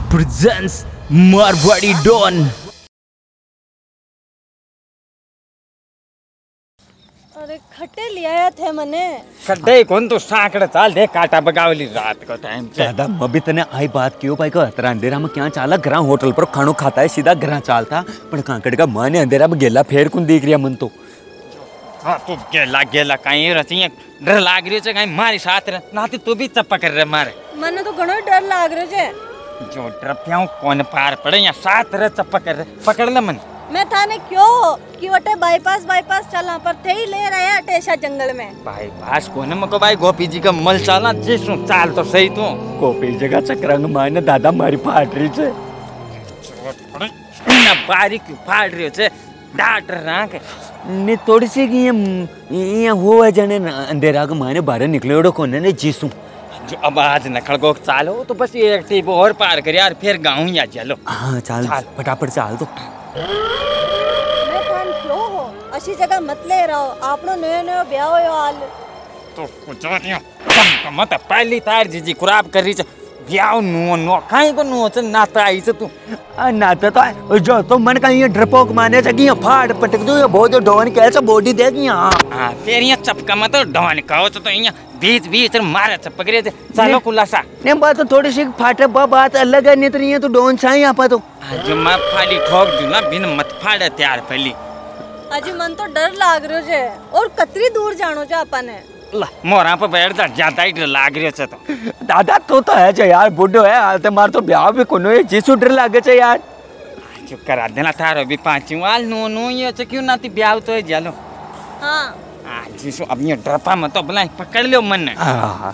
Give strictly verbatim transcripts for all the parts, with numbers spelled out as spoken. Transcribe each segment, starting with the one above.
presents Marwari don. अरे खट्टे ले आया थे मने खड्डे कौन तो साकड़े चाल दे काटा बगावली रात को टाइम दादा मबी तने आई बात क्यों भाई को तेरा अंधेरा में क्या चाला ग्रां होटल पर खानो खाता है सीधा ग्रां चालता पण कांकड़ का माने अंधेरा में गेला फेर कुन देख रिया मन तो हां तू गेला गेला काई रचिए डर लाग रियो छे काई मारी साथ रे नाते तू भी चप्पा कर रे मारे मने तो घणो डर लाग रियो छे जो डर प्याऊ कौन पार पड़े या साथ रे चप्पा कर रे पकड़ ले मन मैं थाने क्यों कि वटे बाईपास बाईपास चला पर थे ही ले रहे टेशा जंगल में बाईपास कोने मको भाई गोपी जी का मल चाला जिसु चाल तो सही तू गोपी जगह चक्रंग माने दादा मारी फाट रही छे ना बारीक फाड़ रियो छे डाट राख ने थोड़ी सी कि ये हुआ जने अंधेरा के माने बाहर निकलेड़ो कोने ने जीसू जो अब आज नखड़ को चालो तो बस एक टीप और पार कर यार फिर गाँव या चलो हाँ चाल फटाफट चाल तो मैं थान क्यों हो अशी जगह मत ले रहो आपनो नयो नयो ब्याह होयो हाल तो कुछ नहीं कम कम मत पहली तार जीजी खराब कर रही छ ब्याह नो नो काई को नो छ नाता आई छ तू आ नाता तो जो तो मन का ये ड्रपोक माने छ कि फाड़ पटक दो ये बहुत डोन के छ बॉडी देख यहां हां फिर ये चपका मत डोन कहो तो यहाँ बीच बीच मारे छ पकड़े चलो खुलासा ने बात तो थोड़ी सी फाटे बात अलग है नहीं तो ये तो डोन छाई यहां पर तो आज मैं फाड़ी ठोक दूं ना बिन मत फाड़े त्यार पहली अजी मन तो डर लाग रियो छे और कतरी दूर जानो छ आपने ला मोरा पे बैठ जा ज्यादा ही डर लाग रियो छ तो दादा तो तो है जे यार बुड्ढो है हाल ते मार तो ब्याह भी कोनो है जीसु डर लागे छे यार चुप करा देना थारो भी पांची वाल नो नो ये छ क्यों नाती ब्याह तो है जालो हां आ जीसु अब ये डरपा मत तो भला पकड़ लो मन हां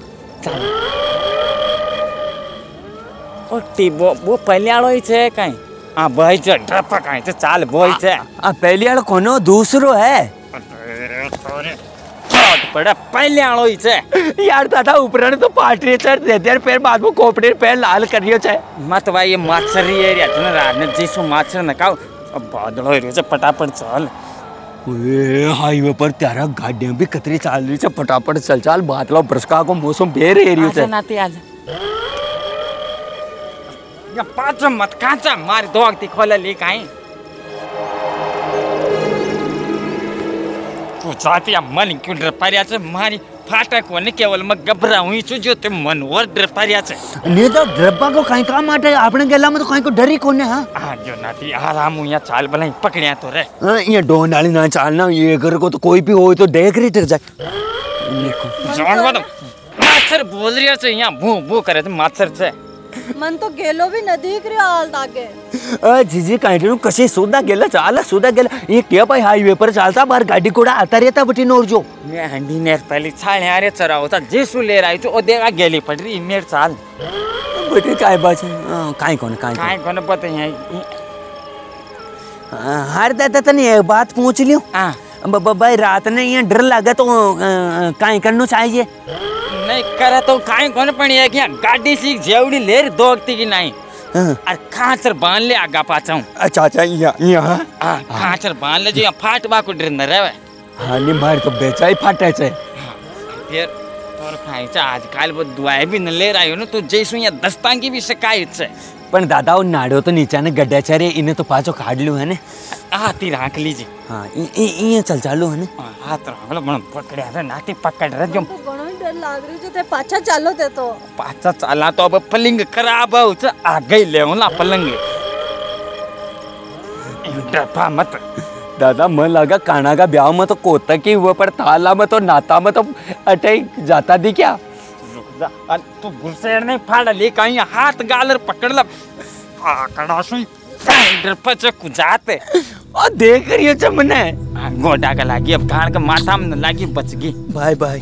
ओ टीबो वो पहले आलो ही छे काई आ भाई छ डरपा काई छ चाल बोई छ आ पहले वाला कोनो दूसरो है अरे तोरे चोट पड़ा पहले आलो ही छे यार दादा ऊपर तो पार्टी चढ़ दे दे फिर बाद में कोपड़े पे लाल करियो छे मत भाई ये माछरी एरिया छ ना रात ने जीसु माछर न काओ अब बादल हो रियो छ फटाफट चल ओए हाईवे पर तेरा गाड़ियां भी कतरी चाल रही छे फटाफट चल चल बादल बरसका को मौसम बेर एरियो छे नाते आज या पाँच मत काचा मार दो अक्ति खोले ले काई तू जाती या मन क्यों डर पारिया छ मारी फाटा कोने केवल मैं घबरा हुई छु जो ते मन और डर पारिया छ ने तो डरबा को काई काम आटे आपने गेला में तो काई को डरी कोने हां आ जो नाती आराम हुई चाल भलाई पकड़िया तो रे हां ये डोन वाली ना चालना ये घर को तो कोई भी हो तो देख रही डर जाए देखो जान वाला माछर बोल रिया छ यहां भू भू करे तो माछर छ मन तो गेलो भी न दिख रियो हाल ताके अ जीजी काई कसे सुदा गेला चाला सुदा गेला ये के भाई हाईवे पर चलता बाहर गाड़ी कोड़ा आता रहता बटी नोर जो मैं हंडी नेर पहले छाले आरे चरा होता जेसु ले रही छु ओ देगा गेली पड़ रही मेर चाल बटी काय बात काई कोन काई काई कोन पता है हार दादा तने एक बात पूछ लियो हां भाई रात ने ये डर लगा तो काई करनो चाहिए नहीं करे तो काई कोन पण है कि गाड़ी सी जेवड़ी लेर दोगती की नहीं और खाचर बांध ले आगा पाछाऊ अच्छा अच्छा या या हां खाचर बांध ले जो फाटवा को डर न रहवे हां ने मार तो बेचाई फाटे छे फिर तोर खाई छ आजकल वो दुआए भी न ले रही हो न तू जैसु या दस्तां की भी शिकायत छे पण दादा वो नाडो तो नीचे ने गड्ढा छरे इने तो पाछो काढ ल्यो है ने हाथी राख लीजिए हां ई ई चल चालू है ने हाथ राखलो मन पकड़या रे नाती पकड़ रे जो तो घणो डर लाग रियो छे ते पाछा चालो ते तो पाछा चाला तो अब पलंग खराब हो छ आगे लेवला पलंग डरपा मत दादा मन लगा काना का ब्याह में तो कोता की हुआ पर ताला में तो नाता में तो अटै जाता दी क्या रुक जा अन तू गुरसेड़ नहीं फाड़ ले कहीं हाथ गालर पकड़ ल आकड़ा सुई डरपा छ कुजाते ओ देख रही हो चमने गोडा का लागी अब खान का माथा में लागी बच गई बाय बाय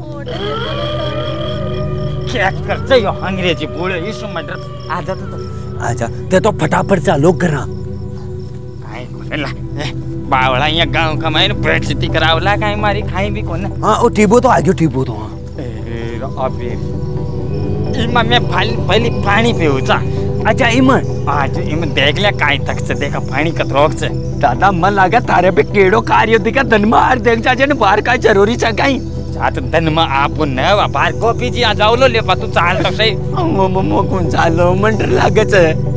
क्या करते यो अंग्रेजी बोले इस मटर आ जा तो आजा ते तो फटाफट चालो करा काई कोला बावला ये गांव का मैंने बेइज्जती करावला काई मारी खाई भी कोने हां ओ टीबो तो आगे टीबो तो हां ए अबे इमा मैं फाल पहली पानी पीऊ छ अच्छा इमन आज इमन देख ले काई तक से देखा पानी कतरोक से दादा मन लगा तारे पे केड़ो कार्य दिखा धनमा हार देख जाजे ने बाहर का जरूरी छ काई जात धन में आप न बार कॉफी जी आ जाओ लो ले तू चाल तो सही मो मो मो कोण चालो मंटर लागच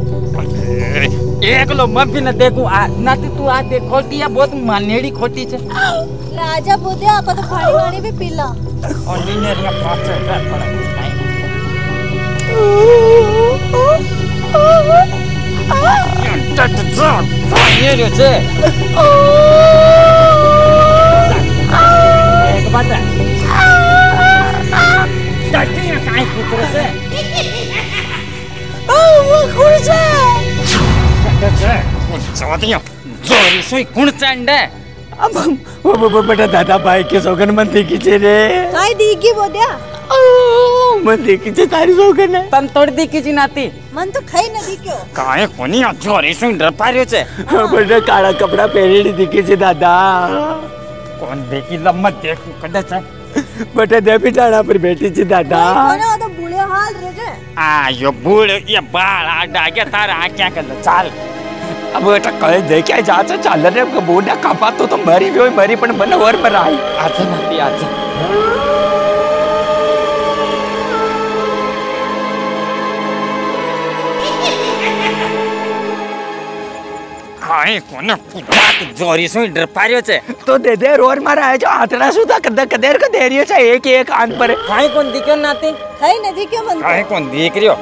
एक लो मैं भी न देखूं आ नाती तू आ देख खोटी है बहुत मानेड़ी खोटी छे राजा बोदे आप तो पानी वानी भी पीला ऑर्डिनरी पास है पड़ा नहीं टट जा ये रे छे एक बात है टटी है काई कुतरे से ओ वो खुश है चौथिया जोरी सोई कुण चंडे अब वो वो बेटा दादा भाई के सोगन मन देखी छे रे काय दीगी बोद्या ओ मन देखी छे तारी सोगन है तन तोड़ दी की नाती मन तो खाई न दी क्यों काहे कोनी आ जोरी सोई डर पार्यो छे बेटा काळा कपड़ा पहरेड़ी दिखे छे दादा कोन देखी लम्मत देख कदे छे बेटा दे बिटाड़ा पर बैठी छे दादा कोने तो बूढ़े हाल रे जे आ यो बूढ़ ये बाल आ डागे तारा आ क्या कर चाल अब बेटा कहे दे क्या जाचा चाल रे बोडा कापा तो तो मरी भी मरी पण बन और पर आई आजा नाती आजा काहे कोने बात जोरी सोई डर पार्यो छे तो दे दे रोर मारा है जो आतड़ा सुधा कद कदेर को दे रियो छे एक एक कान पर काहे कोन दिक्यो नाती खाई न दी क्यों मन काहे कोन देख रियो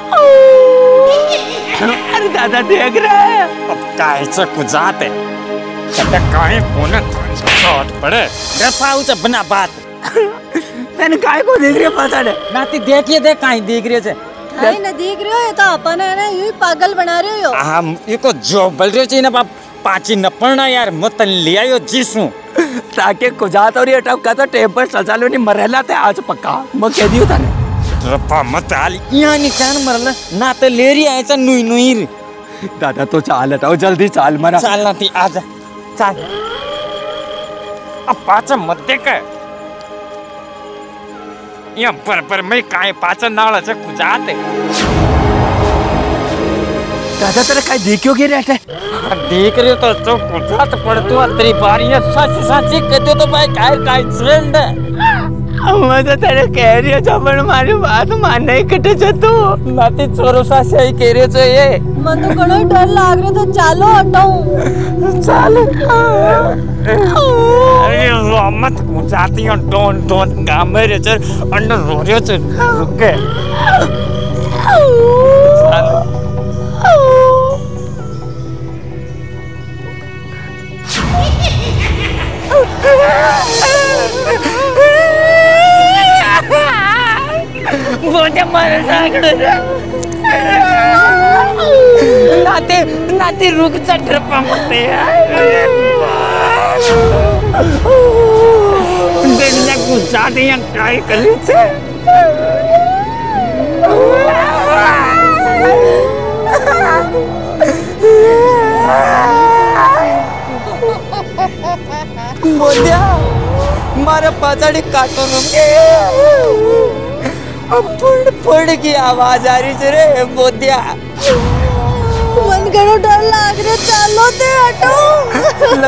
अरे दादा देख रहे अब काहे से कुजाते कदे काहे कोने शॉट पड़े डर पाऊ छे बना बात तने काय को देख रियो पता ने नाती देखिए देख काहे देख रियो छे खाई न देख रहे हो ये तो अपन है ना यूं पागल बना रहे हो हम ये को जो बोल रहे छी ना बाप पाची न पड़ना यार मतन ले आयो जीसू ताके कुजात और ये टप का तो टेम्पर सचालो नहीं मरेला ते आज पक्का मैं कह दियो तने रपा मत आली यहाँ निशान मरला ना तो ले रही ऐसा नुई नुई दादा तो चाल हटाओ जल्दी चाल मरा चाल नाती आजा चाल अब पाचा मत देख यहाँ पर पर मैं काहे पाचा नाला से कुजाते दादा तेरे काय देखियो के रहते देख रहे हो तो तो कुजात पड़ तू तेरी बारियां सच सच कहते तो भाई काय काय ट्रेंड मैं तो तेरे कह रही हूँ जबन मारी बात मानने ही कटे छ तू नाती चोरो सा सही कह रहे हो ये मन तो घणो डर लाग रहे तो चालो हटाऊं चाल अरे मत कुजाती है डोंट डोंट काम मेरे चल अंडर रो रहे हो चल रुके चाल बोले मारे सागड़ नाते नाते रुक जा डर पाते दुनिया गुस्सा दे या काय कली छे बोलिया मारा पाछाड़ी काटो रुके अब फुड़ फुड़ की आवाज आ रही रे बोदिया मन घणो डर लाग रहे चालो ते हटाऊं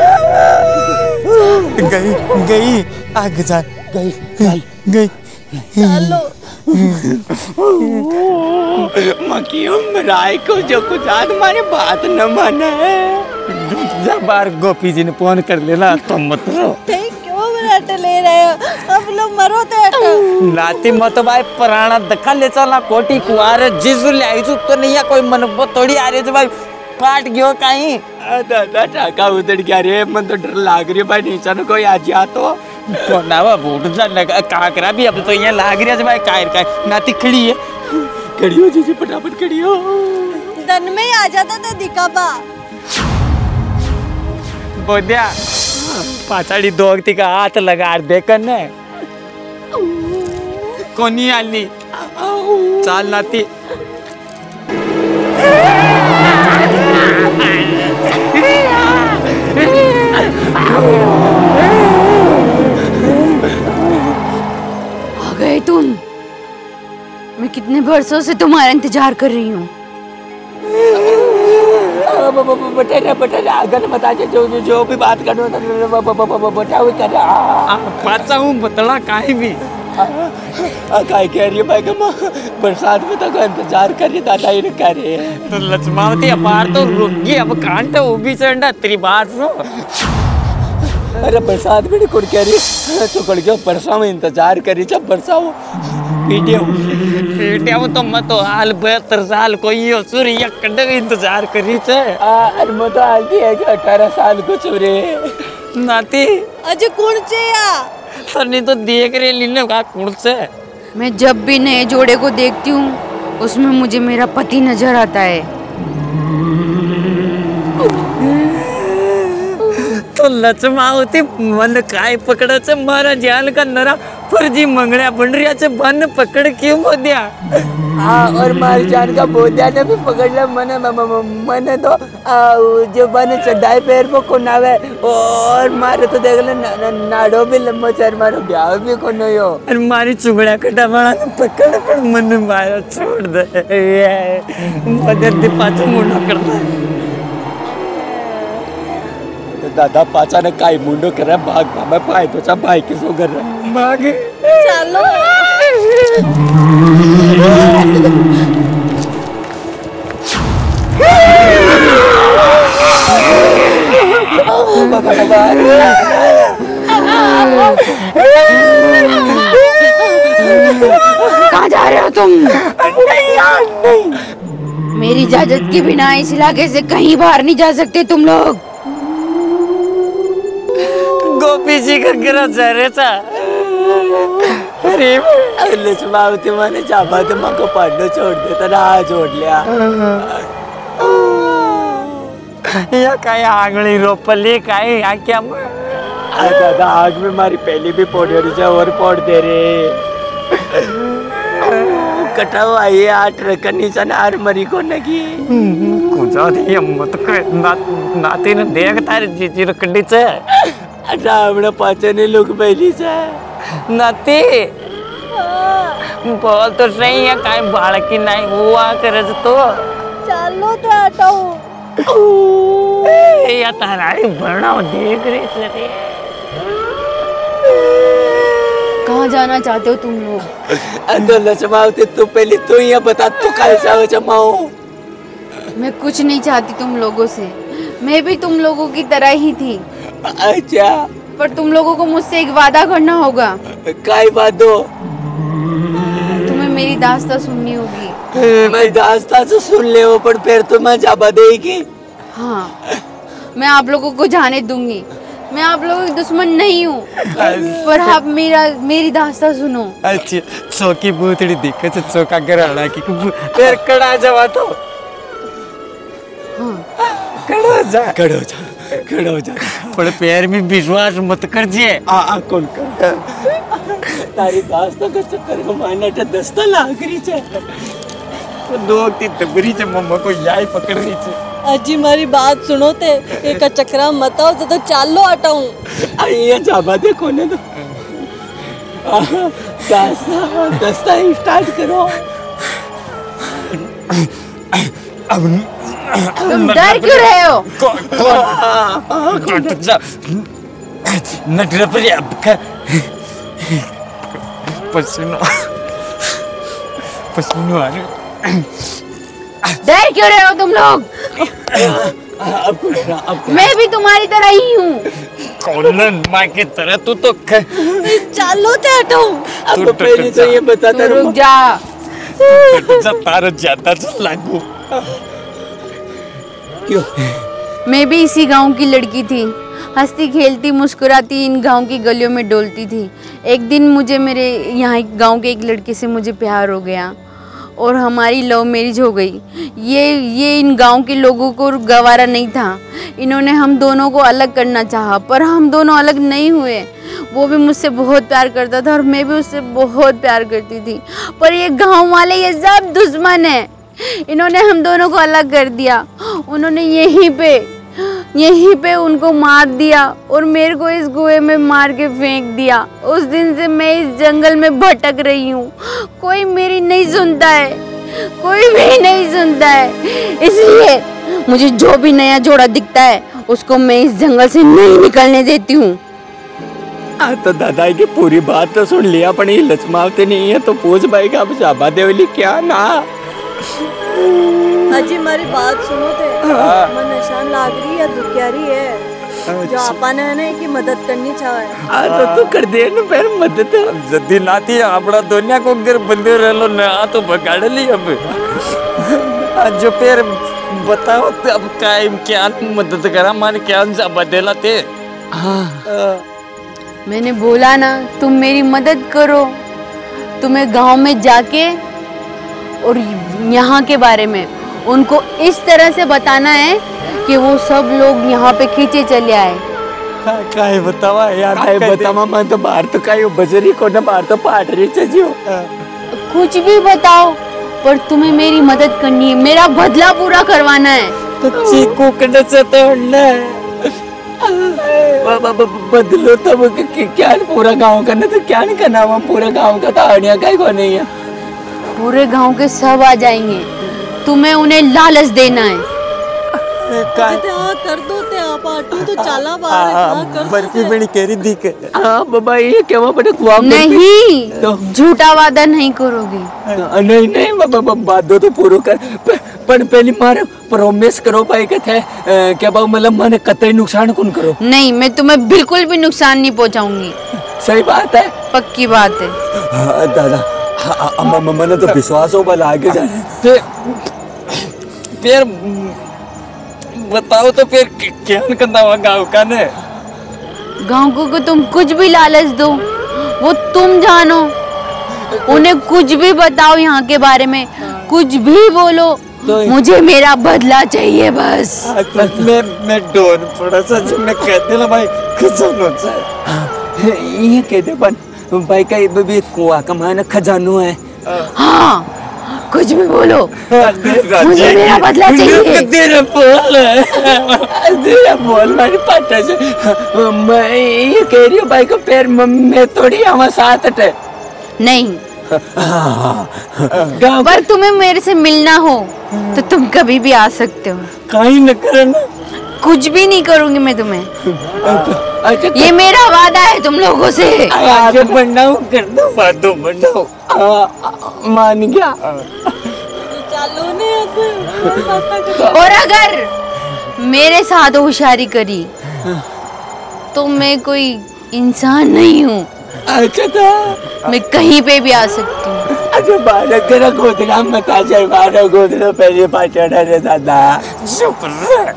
गई गई आग जा गई गई गई चालो मकियो मराई को जो कुछ आज मारे बात न माने जब बार गोपी जी ने फोन कर लेना तो मत रो क्यों मिनट ले रहे हो अब लोग मरो ते हटाओ नाती मत भाई पुराना दखा ले चला कोटी कुआर जिसु ले आई तो नहीं है कोई मन को थोड़ी आ रही भाई काट गयो कहीं दादा टाका उधर गया रे मन तो डर लाग रही भाई नीचा न कोई आ जा तो कोनावा बूट जा लगा काकरा भी अब तो यहाँ लाग रही है भाई कायर का नाती खड़ी है खड़ी हो जी फटाफट खड़ी हो दन में ही आ जाता तो दिखा बा बोदिया पाछाड़ी दोगती का हाथ लगा दे करने कोनी आली चाल नाती आ गए तुम। मैं कितने बरसों से तुम्हारा इंतजार कर रही हूँ। बटेरा बटेरा अगर बता जो जो जो भी बात करो बटा हुई कर पाचा हूँ बतला काहे भी काय कह रही है भाई का बरसात में तो इंतजार कर रही दादा ही कर रहे हैं तो लक्ष्मावती अपार तो रुक गई अब कांट वो भी चढ़ना तेरी बात सुनो। अरे बरसात में कुड़ कह रही तो कड़ गया बरसा में इंतजार करी जब बरसा हो पीटिया पीटिया वो तो मत हाल बहत्तर साल कोई हो सूर्य कड्डे इंतजार करी छे अरे मत हाल की है कि अठारह साल को चुरे नाती अजय कौन छे या तन्नी तो देख रही लीने का कौन से मैं जब भी नए जोड़े को देखती हूँ उसमें मुझे मेरा पति नजर आता है। तो लक्ष्मावती मन काय पकड़ा छे मारा जाल का नरा फर्जी मंगड़िया बन रिया छे बन पकड़ क्यों बोदिया हाँ और मारी जान का बोदिया ने भी पकड़ लिया मने मने तो जो बने चढ़ाई पैर पर कोनावे और मारे तो देख ले ना, ना, नाड़ो भी लंबो चर मारो ब्याह भी कोनो यो और मारी चुगड़ा कटा वाला ने पकड़ पर मन मारा छोड़ दे मगर दे पाछो मुंडो करता दादा पाचा ने काई मुंडो कर रहा भाग मैं पाए तो चा भाई किसो कर रहा भागे चलो कहाँ जा रहे हो तुम? नहीं यार नहीं मेरी इजाजत के बिना इस इलाके से कहीं बाहर नहीं जा सकते तुम लोग। गोपी जी का गिरा जा रहा था अरे लक्ष्मावती माने चाबा तो माँ को पढ़ने छोड़ देता ना छोड़ लिया या काय आंगली रोपली काय या क्या दादा आग में मारी पहली भी पौड़ी जा और पौड़ दे रे कटाओ आइए आठ रखा नीचा ना आर मरी को नगी कुछ आती मत कर ना नाती ने देख तारे जीजी रखड़ी से अच्छा हमने पाचे ने लोग पहली से नाती बोल तो सही है काय बालकी नहीं हुआ करे तो चलो तो हटाओ या ताराई बना देख रही से कहाँ जाना चाहते हो तुम लोग? अंदर लक्ष्मावती तू पहले तू ही बता तू कैसा हो जमाओ मैं कुछ नहीं चाहती तुम लोगों से, मैं भी तुम लोगों की तरह ही थी। अच्छा पर तुम लोगों को मुझसे एक वादा करना होगा। काय बात दो तुम्हें मेरी दास्तां सुननी होगी। मैं दास्तां से सुन ले हो पर फिर तो मैं जाबा देगी। हाँ मैं आप लोगों को जाने दूंगी, मैं आप लोगों की दुश्मन नहीं हूँ, पर आप मेरा मेरी दास्तां सुनो। अच्छी चौकी बूथड़ी दिखे तो चौका गराड़ा की फिर कड़ा जावा तो हाँ कड़ा जा खड़ो जा खड़ो जा पर पैर में विश्वास मत कर जे आ आ कौन कर तारी दास्तां का चक्कर में मायना टा दस्ता लाग रही छे तो दो की तबरी से मम्मा को याई पकड़ रही थी। अजी मारी बात सुनो ते एक चक्रा मत आओ तो चालो हटाऊं ये जाबा दे कोने तो दास्ता दस्ता स्टार्ट करो अब तुम डर क्यों रहे हो? कौन जा नटरा पर अब का पसीना पसीना आ रहा डर क्यों रहे हो तुम लोग? अब कुछ ना अब मैं भी तुम्हारी तरह ही हूँ। कौन माँ की तरह तू तो चालो ते हटाऊं अब पहले तो ये बताता तू रुक जा। जा तारा ज्यादा तो लागू क्यों? मैं भी इसी गांव की लड़की थी, हंसती खेलती मुस्कुराती इन गांव की गलियों में डोलती थी। एक दिन मुझे मेरे यहाँ गांव के एक लड़के से मुझे प्यार हो गया और हमारी लव मैरिज हो गई। ये ये इन गांव के लोगों को गवारा नहीं था, इन्होंने हम दोनों को अलग करना चाहा, पर हम दोनों अलग नहीं हुए। वो भी मुझसे बहुत प्यार करता था और मैं भी उससे बहुत प्यार करती थी, पर ये गांव वाले ये सब दुश्मन हैं। इन्होंने हम दोनों को अलग कर दिया। उन्होंने यहीं पे यहीं पे उनको मार दिया और मेरे को इस कुएं में मार के फेंक दिया। उस दिन से मैं इस जंगल में भटक रही हूँ, कोई मेरी नहीं सुनता है, कोई भी नहीं सुनता है। इसलिए मुझे जो भी नया जोड़ा दिखता है उसको मैं इस जंगल से नहीं निकलने देती हूँ। आ तो दादा की पूरी बात तो सुन लिया, पर ये लचमावते नहीं है तो पूछ भाई का अब जाबा देवली क्या ना। अजी मेरी बात सुनो थे, मन निशान लाग रही है, दुखियारी है जो आपा ने है की मदद करनी चाहे। आ तो तू कर दे ना फिर मदद। जदी नाती आपड़ा दुनिया को गिर बंदे रहलो ना तो बगाड़ ली अब। आज जो फिर बताओ तो अब काय क्या मदद करा माने क्या जा बदला थे। हाँ मैंने बोला ना तुम मेरी मदद करो। तुम्हें गांव में जाके और यहाँ के बारे में उनको इस तरह से बताना है कि वो सब लोग यहाँ पे खींचे चले आए। काय बतावा यार, काय बतावा मैं तो बाहर तो काय बजरी को ना बाहर तो पाट रही चाहिए। कुछ भी बताओ पर तुम्हें मेरी मदद करनी है, मेरा बदला पूरा करवाना है। तो चीकू कने से तोड़ना बदलो तब क्या पूरा गांव करना तो क्या नहीं करना, वो पूरा गांव का ताड़िया काय को नहीं है। पूरे गांव के सब आ जाएंगे, तुम्हें उन्हें लालच देना है। कर दो ते आप आटू तो चाला बाहर कर बर्फी बड़ी केरी दिख। हां बाबा ये क्या बड़ा कुआ नहीं तो झूठा वादा नहीं करोगी। नहीं नहीं बाबा बात दो तो पूरा कर, पर पहले मारे प्रॉमिस करो भाई के थे क्या बाबू मतलब मैंने कतई नुकसान कौन करो। नहीं मैं तुम्हें बिल्कुल भी नुकसान नहीं पहुंचाऊंगी। सही बात है, पक्की बात है। हाँ, दादा अम्मा मैंने तो विश्वास हो बल आगे जाए। फिर फिर बताओ तो फिर क्या करना हुआ गाँव का ने। गाँव को, को तुम कुछ भी लालच दो, वो तुम जानो, उन्हें कुछ भी बताओ यहाँ के बारे में, कुछ भी बोलो तो मुझे मेरा बदला चाहिए बस। मैं मैं डोन पड़ा सच में कहते ना भाई खजानो है ये कहते पर भाई का भी कुआ कमाना खजानो है। हाँ कुछ भी बोलो मुझे मेरा बदला चाहिए। तेरा बोल तेरा बोल मेरी पाटा से मैं ये कह रही हूँ भाई को पैर मैं थोड़ी हमारे साथ है नहीं। पर तुम्हें मेरे से मिलना हो तो तुम कभी भी आ सकते हो। कहीं न करना कुछ भी नहीं करूंगी मैं तुम्हें। ये मेरा वादा है तुम लोगों से। आगे बढ़ाओ कर दो बातों बढ़ाओ मान गया। चालू नहीं और अगर मेरे साथ होशियारी करी तो मैं कोई इंसान नहीं हूँ। अच्छा था मैं कहीं पे भी आ सकती हूँ। अच्छा बारह तेरा गोदरा मत आ जाए, बारह गोदरा पहले पाचा डरे दादा। शुक्र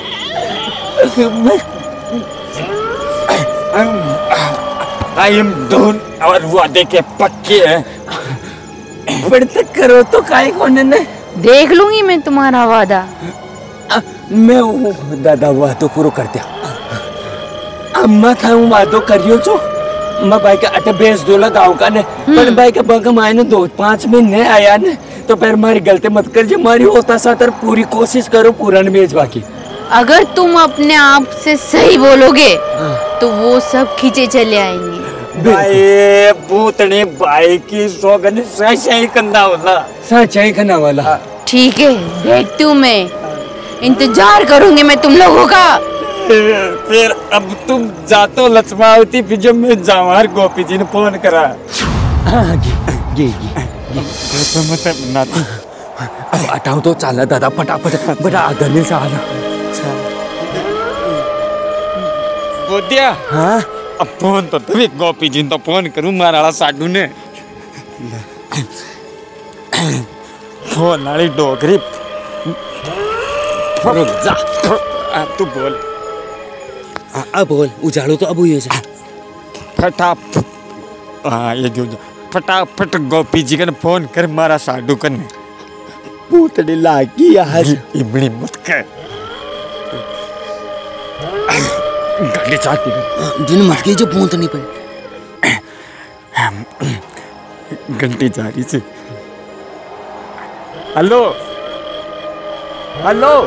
आई एम डोन और वादे के पक्के हैं। पर तक करो तो काय कोने ने देख लूंगी मैं तुम्हारा वादा। मैं हूँ दादा वादो पूरा कर दिया। अम्मा था हूँ वादो करियो जो मैं भाई का अटे बेच दोला गाँव का ने पर भाई का बग माय ने दो पाँच महीने आया ने तो फिर हमारी गलती मत कर जो हमारी होता सातर पूरी कोशिश करो पूरा न बेच बाकी। अगर तुम अपने आप से सही बोलोगे तो वो सब खींचे चले आएंगे। भाई भूतने भाई की सोगन सही सही करना होला सच ही खाना वाला। ठीक है देखती हूँ, मैं इंतजार करूंगी मैं तुम लोगों का। फिर अब तुम जातो लक्ष्मावती फिर जब मैं जाऊँ हर गोपी जी ने फोन करा। हाँ जी जी जी तो मतलब नाती अब हटाओ तो चला दादा फटाफट बड़ा आदमी से आना। बोदिया हाँ अब फोन तो तभी गोपी जी तो फोन करूँ मारा साडू ने फोन नाली डोगरी रुक जा तू बोल। अब बोल उजाड़ो तो अब हुई है फटाफट हाँ ये जो फटाफट गोपी जी का फोन कर मारा साडू करने पूतड़ी लागी आज इबड़ी मत कर गाड़ी चाहती दिन मटकी जो पूंत नहीं पड़ी घंटी जा रही थी। हेलो हेलो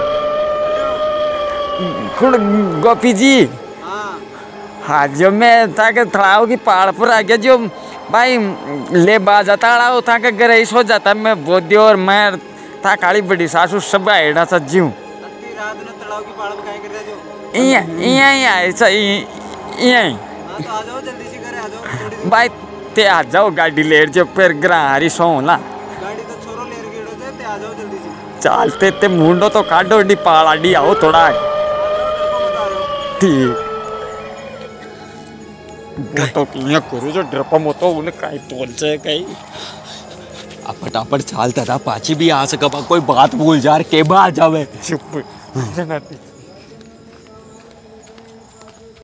खुद गोपी जी हाँ जो मैं था के थड़ाओ की पहाड़ पर आ गया जो भाई ले बाजा ताड़ा था के घर ऐसा हो जाता मैं बोधी और मैं था काली बड़ी सासू सब आएड़ा सा जीव रात में तड़ाव की पहाड़ पे काहे कर रहे जो इया इया इया ऐसा इया हां तो आ जाओ जल्दी से घर आ जाओ थोड़ी भाई ते आ जाओ गाड़ी लेट जो फिर ग्रा हरी सोला गाड़ी तो छोरो लेर गेड़ो जे ते आ जाओ जल्दी से चालते ते मुंडो तो काटो डी पाला डी आओ थोड़ा ठीक वो तो किया करू जो डरपा मोतो उन्हें काई बोलचे काई अब फटाफट चालता था पाची भी आ सका कोई बात भूल जा के बाहर जावे चुप